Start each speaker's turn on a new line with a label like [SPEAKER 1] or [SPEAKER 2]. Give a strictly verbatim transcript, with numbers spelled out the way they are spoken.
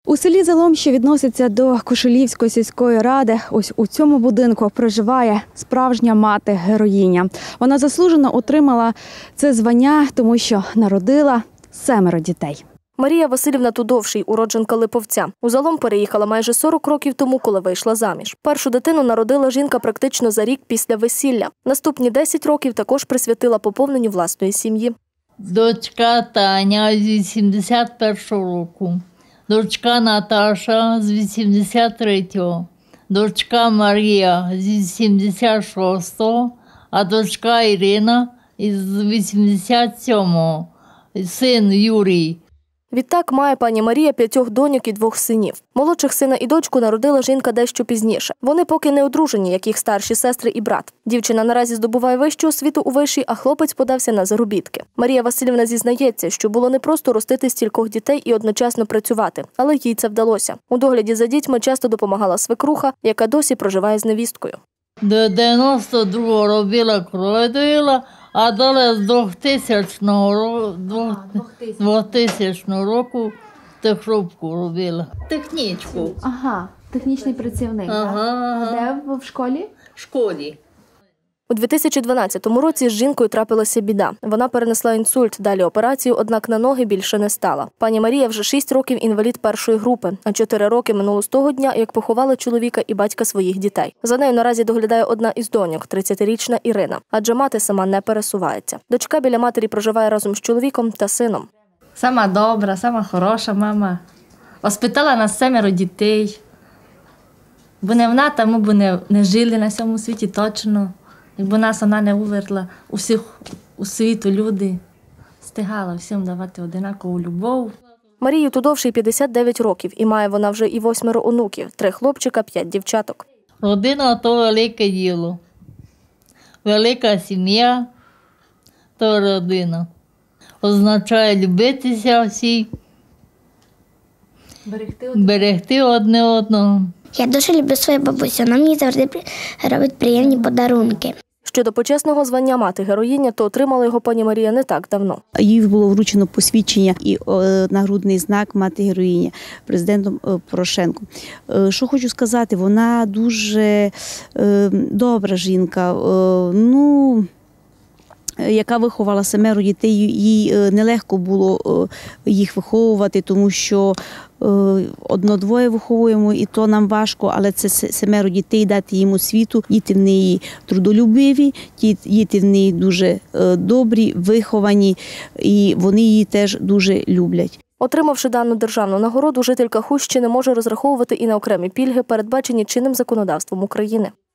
[SPEAKER 1] У селі Залом, що відноситься до Кошелівської сільської ради, ось у цьому будинку проживає справжня мати-героїня. Вона заслужено отримала це звання, тому що народила семеро дітей.
[SPEAKER 2] Марія Василівна Тудовший, уродженка Липовця. У Залом переїхала майже сорок років тому, коли вийшла заміж. Першу дитину народила жінка практично за рік після весілля. Наступні десять років також присвятила поповненню власної сім'ї.
[SPEAKER 3] Дочка Таня з вісімдесят першого року. Дочка Наташа з вісімдесят третього, дочка Марія з вісімдесят шостого, а дочка Ірина з вісімдесят сьомого, син Юрій.
[SPEAKER 2] Відтак має пані Марія п'ятьох доньок і двох синів. Молодших сина і дочку народила жінка дещо пізніше. Вони поки не одружені, як їх старші сестри і брат. Дівчина наразі здобуває вищу освіту у виші, а хлопець подався на заробітки. Марія Василівна зізнається, що було непросто ростити стількох дітей і одночасно працювати, але їй це вдалося. У догляді за дітьми часто допомагала свекруха, яка досі проживає з невісткою.
[SPEAKER 3] До дев'яносто другого робила кров доїла, а далі з двохтисячного року техробку робила. Технічку.
[SPEAKER 1] Ага, технічний працівник.
[SPEAKER 3] Ага.
[SPEAKER 1] Де в школі?
[SPEAKER 3] В школі.
[SPEAKER 2] У дві тисячі дванадцятому році з жінкою трапилася біда. Вона перенесла інсульт, далі операцію, однак на ноги більше не стала. Пані Марія вже шість років інвалід першої групи, а чотири роки минуло з того дня, як поховали чоловіка і батька своїх дітей. За нею наразі доглядає одна із доньок, тридцятирічна Ірина, адже мати сама не пересувається. Дочка біля матері проживає разом з чоловіком та сином.
[SPEAKER 4] Сама добра, сама хороша мама. Воспитала нас семеро дітей. Бо не вона, то ми б не, не жили на цьому світі точно. Якби нас вона не уверла, усіх у світу люди стигала всім давати одинакову любов.
[SPEAKER 2] Марії Тудовшій п'ятдесят дев'ять років, і має вона вже і восьмеро онуків, три хлопчика, п'ять дівчаток.
[SPEAKER 3] Родина – то велике діло. Велика сім'я – то родина. Означає любитися всі, берегти одне, берегти одне одного.
[SPEAKER 5] Я дуже люблю свою бабусю, вона мені завжди робить приємні подарунки.
[SPEAKER 2] Щодо почесного звання мати-героїня, то отримала його пані Марія не так давно.
[SPEAKER 1] Їй було вручено посвідчення і нагрудний знак мати-героїня президентом Порошенком. Що хочу сказати, вона дуже добра жінка, ну, яка виховала семеро дітей. Їй нелегко було їх виховувати, тому що одно-двоє виховуємо, і то нам важко, але це семеро дітей, дати їм освіту. Діти в неї трудолюбиві, діти в неї дуже добрі, виховані, і вони її теж дуже люблять.
[SPEAKER 2] Отримавши дану державну нагороду, жителька Хустщини може розраховувати і на окремі пільги, передбачені чинним законодавством України.